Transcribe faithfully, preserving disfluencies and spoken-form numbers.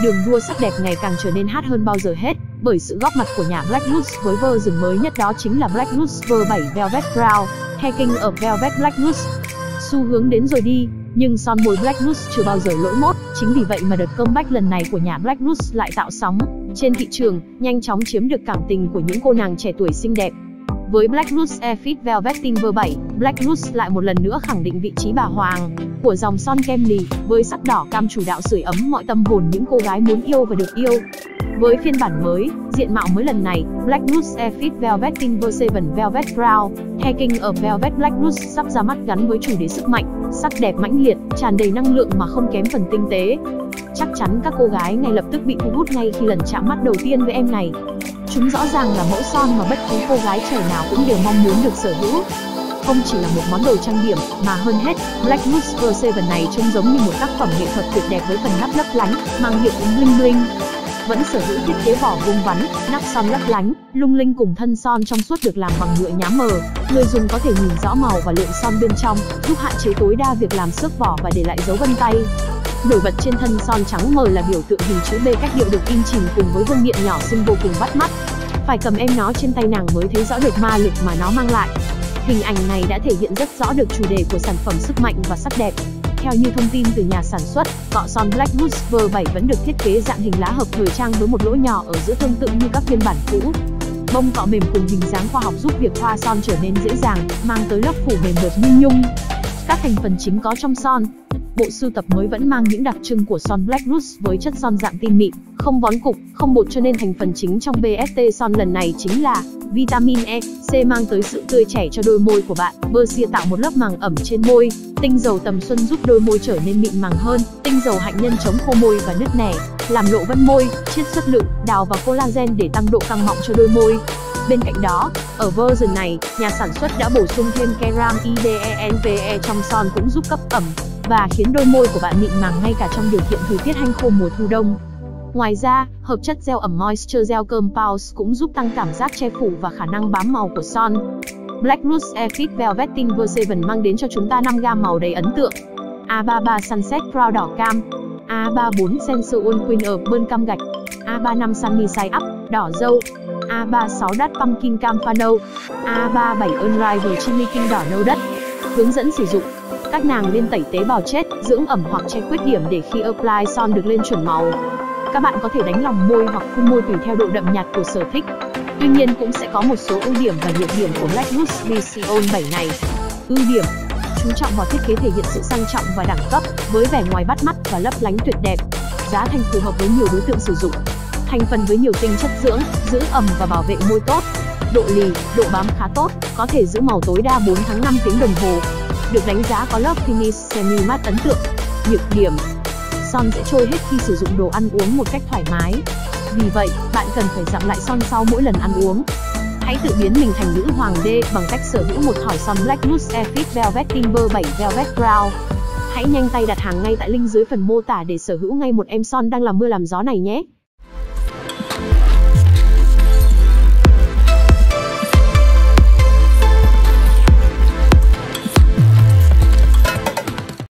Đường đua sắc đẹp ngày càng trở nên hot hơn bao giờ hết, bởi sự góp mặt của nhà Black Nudes với version mới nhất đó chính là Black Nudes vê bảy Velvet Brown, The King of Velvet Black Nudes. Xu hướng đến rồi đi, nhưng son môi Black Nudes chưa bao giờ lỗi mốt, chính vì vậy mà đợt comeback lần này của nhà Black Nudes lại tạo sóng trên thị trường, nhanh chóng chiếm được cảm tình của những cô nàng trẻ tuổi xinh đẹp. Với Black Nudes Air Fit Velveteen vê bảy, Black Nudes lại một lần nữa khẳng định vị trí bà hoàng của dòng son kem lì, với sắc đỏ cam chủ đạo sưởi ấm mọi tâm hồn những cô gái muốn yêu và được yêu. Với phiên bản mới, diện mạo mới lần này, Black Nudes Air Fit Velveteen vê bảy Velvet Brown, The King of Velvet Black Nudes sắp ra mắt gắn với chủ đề sức mạnh, sắc đẹp mãnh liệt, tràn đầy năng lượng mà không kém phần tinh tế. Chắc chắn các cô gái ngay lập tức bị thu hút ngay khi lần chạm mắt đầu tiên với em này. Chúng rõ ràng là mẫu son mà bất cứ cô gái trẻ nào cũng đều mong muốn được sở hữu. Không chỉ là một món đồ trang điểm, mà hơn hết, Black Nudes vê bảy này trông giống như một tác phẩm nghệ thuật tuyệt đẹp với phần nắp lấp lánh, mang hiệu ứng bling bling. Vẫn sở hữu thiết kế vỏ vuông vắn, nắp son lấp lánh, lung linh cùng thân son trong suốt được làm bằng nhựa nhám mờ. Người dùng có thể nhìn rõ màu và lượng son bên trong, giúp hạn chế tối đa việc làm xước vỏ và để lại dấu vân tay. Nổi bật trên thân son trắng mờ là biểu tượng hình chữ B cách điệu được in chìm cùng với vương miện nhỏ xinh vô cùng bắt mắt. Phải cầm em nó trên tay nàng mới thấy rõ được ma lực mà nó mang lại. Hình ảnh này đã thể hiện rất rõ được chủ đề của sản phẩm sức mạnh và sắc đẹp. Theo như thông tin từ nhà sản xuất, cọ son Black Nudes vê bảy vẫn được thiết kế dạng hình lá hợp thời trang với một lỗ nhỏ ở giữa tương tự như các phiên bản cũ. Bông cọ mềm cùng hình dáng khoa học giúp việc thoa son trở nên dễ dàng, mang tới lớp phủ mềm mượt như nhung. Các thành phần chính có trong son. Bộ sưu tập mới vẫn mang những đặc trưng của son Black Nudes với chất son dạng tin mịn, không vón cục, không bột, cho nên thành phần chính trong bê ét tê son lần này chính là vitamin E, C mang tới sự tươi trẻ cho đôi môi của bạn, Bercia tạo một lớp màng ẩm trên môi, tinh dầu tầm xuân giúp đôi môi trở nên mịn màng hơn, tinh dầu hạnh nhân chống khô môi và nứt nẻ, làm lộ vân môi, chiết xuất lựu, đào và collagen để tăng độ căng mọng cho đôi môi. Bên cạnh đó, ở version này, nhà sản xuất đã bổ sung thêm Keram i đê e en pê e trong son cũng giúp cấp ẩm và khiến đôi môi của bạn mịn màng ngay cả trong điều kiện thời tiết hanh khô mùa thu đông. Ngoài ra, hợp chất gel ẩm Moisture Gel Compounds cũng giúp tăng cảm giác che phủ và khả năng bám màu của son. Black Nudes Air Fit Velveteen vê bảy mang đến cho chúng ta năm gam màu đầy ấn tượng. A ba mươi ba Sunset Proud đỏ cam, A ba mươi bốn Sensual Queen Urban cam gạch, A ba mươi lăm Sunny Side Up đỏ dâu, A ba mươi sáu Dark Pumpkin cam pha nâu, A ba mươi bảy Unrivaled Chili King đỏ nâu đất. Hướng dẫn sử dụng. Các nàng nên tẩy tế bào chết, dưỡng ẩm hoặc che khuyết điểm để khi apply son được lên chuẩn màu. Các bạn có thể đánh lòng môi hoặc phun môi tùy theo độ đậm nhạt của sở thích. Tuy nhiên cũng sẽ có một số ưu điểm và nhược điểm của Black Nudes Vision bảy này. Ưu điểm: chú trọng vào thiết kế thể hiện sự sang trọng và đẳng cấp, với vẻ ngoài bắt mắt và lấp lánh tuyệt đẹp. Giá thành phù hợp với nhiều đối tượng sử dụng. Thành phần với nhiều tinh chất dưỡng, giữ ẩm và bảo vệ môi tốt. Độ lì, độ bám khá tốt, có thể giữ màu tối đa bốn tháng năm tiếng đồng hồ. Được đánh giá có lớp finish semi matte ấn tượng. Nhược điểm: son sẽ trôi hết khi sử dụng đồ ăn uống một cách thoải mái. Vì vậy, bạn cần phải dặm lại son sau mỗi lần ăn uống. Hãy tự biến mình thành nữ hoàng đê bằng cách sở hữu một thỏi son Black Nudes Air Fit Velveteen vê bảy Velvet Brown. Hãy nhanh tay đặt hàng ngay tại link dưới phần mô tả để sở hữu ngay một em son đang làm mưa làm gió này nhé.